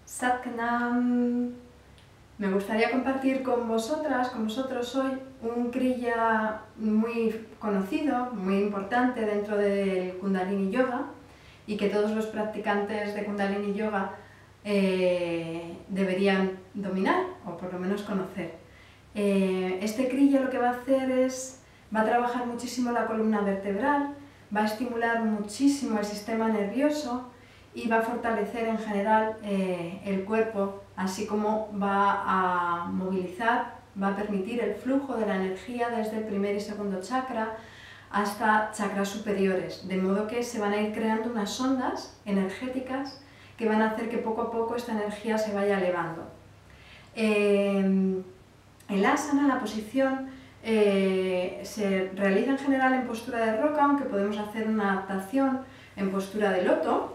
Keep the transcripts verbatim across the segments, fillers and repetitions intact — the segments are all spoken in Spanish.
Sat Nam. Me gustaría compartir con vosotras, con vosotros hoy, un kriya muy conocido, muy importante dentro del Kundalini Yoga y que todos los practicantes de Kundalini Yoga eh, deberían dominar o por lo menos conocer. Eh, este kriya lo que va a hacer es, va a trabajar muchísimo la columna vertebral, va a estimular muchísimo el sistema nervioso y va a fortalecer en general eh, el cuerpo, así como va a movilizar, va a permitir el flujo de la energía desde el primer y segundo chakra hasta chakras superiores, de modo que se van a ir creando unas ondas energéticas que van a hacer que poco a poco esta energía se vaya elevando. Eh, el asana, la posición, eh, se realiza en general en postura de roca, aunque podemos hacer una adaptación en postura de loto.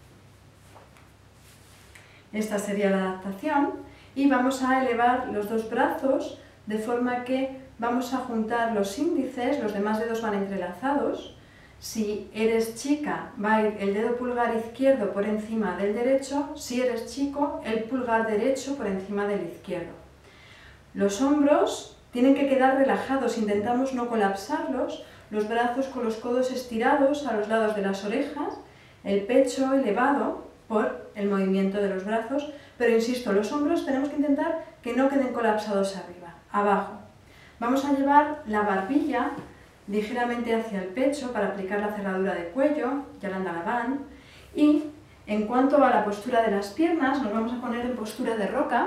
Esta sería la adaptación y vamos a elevar los dos brazos de forma que vamos a juntar los índices, los demás dedos van entrelazados. Si eres chica, va a ir el dedo pulgar izquierdo por encima del derecho, si eres chico, el pulgar derecho por encima del izquierdo. Los hombros tienen que quedar relajados, intentamos no colapsarlos, los brazos con los codos estirados a los lados de las orejas, el pecho elevado por el movimiento de los brazos, pero insisto, los hombros tenemos que intentar que no queden colapsados arriba, abajo. Vamos a llevar la barbilla ligeramente hacia el pecho para aplicar la cerradura de cuello, Yalandalavan, y en cuanto a la postura de las piernas, nos vamos a poner en postura de roca,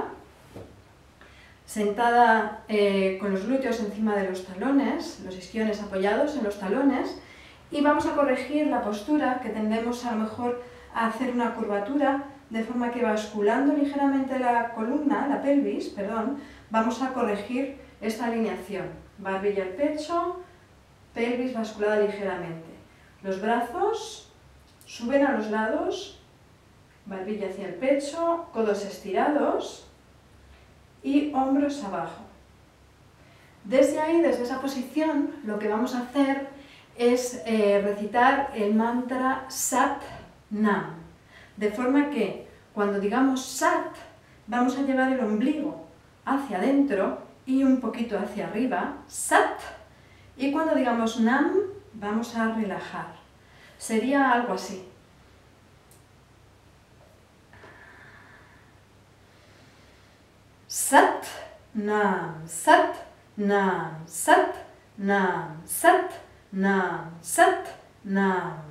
sentada eh, con los glúteos encima de los talones, los isquiones apoyados en los talones, y vamos a corregir la postura que tendemos a lo mejor a hacer una curvatura de forma que basculando ligeramente la columna, la pelvis, perdón, vamos a corregir esta alineación. Barbilla al pecho, pelvis basculada ligeramente. Los brazos suben a los lados, barbilla hacia el pecho, codos estirados y hombros abajo. Desde ahí, desde esa posición, lo que vamos a hacer es eh, recitar el mantra Sat Nam, de forma que cuando digamos Sat vamos a llevar el ombligo hacia adentro y un poquito hacia arriba, Sat, y cuando digamos Nam vamos a relajar. Sería algo así. Sat Nam, Sat Nam, Sat Nam, Sat Nam, Sat Nam.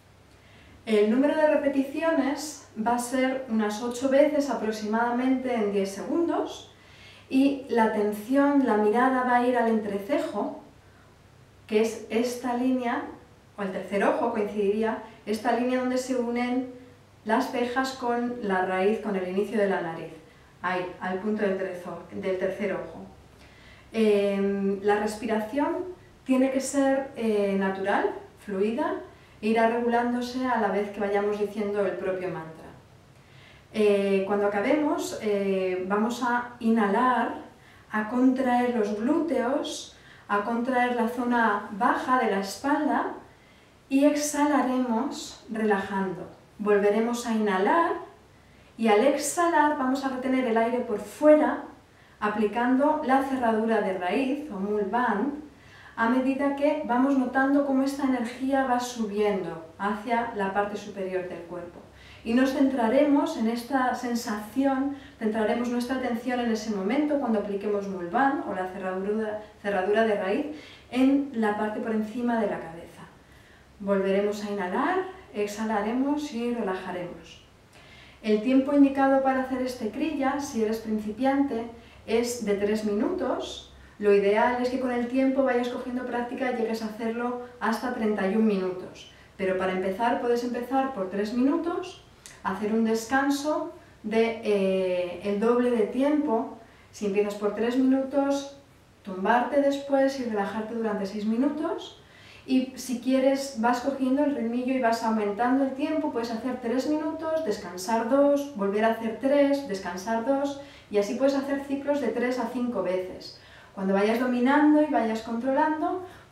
El número de repeticiones va a ser unas ocho veces aproximadamente en diez segundos y la atención, la mirada va a ir al entrecejo, que es esta línea, o el tercer ojo coincidiría, esta línea donde se unen las cejas con la raíz, con el inicio de la nariz, ahí, al punto del, trezo, del tercer ojo. Eh, la respiración tiene que ser eh, natural, fluida, e irá regulándose a la vez que vayamos diciendo el propio mantra. Eh, cuando acabemos eh, vamos a inhalar, a contraer los glúteos, a contraer la zona baja de la espalda y exhalaremos relajando. Volveremos a inhalar y al exhalar vamos a retener el aire por fuera aplicando la cerradura de raíz o Mul Bandh, a medida que vamos notando cómo esta energía va subiendo hacia la parte superior del cuerpo. Y nos centraremos en esta sensación, centraremos nuestra atención en ese momento cuando apliquemos Mul Bandh o la cerradura, cerradura de raíz en la parte por encima de la cabeza. Volveremos a inhalar, exhalaremos y relajaremos. El tiempo indicado para hacer este kriya, si eres principiante, es de tres minutos. Lo ideal es que con el tiempo vayas cogiendo práctica y llegues a hacerlo hasta treinta y un minutos. Pero para empezar puedes empezar por tres minutos, hacer un descanso de eh, el doble de tiempo. Si empiezas por tres minutos, tumbarte después y relajarte durante seis minutos. Y si quieres vas cogiendo el ritmillo y vas aumentando el tiempo, puedes hacer tres minutos, descansar dos, volver a hacer tres, descansar dos y así puedes hacer ciclos de tres a cinco veces. Cuando vayas dominando y vayas controlando,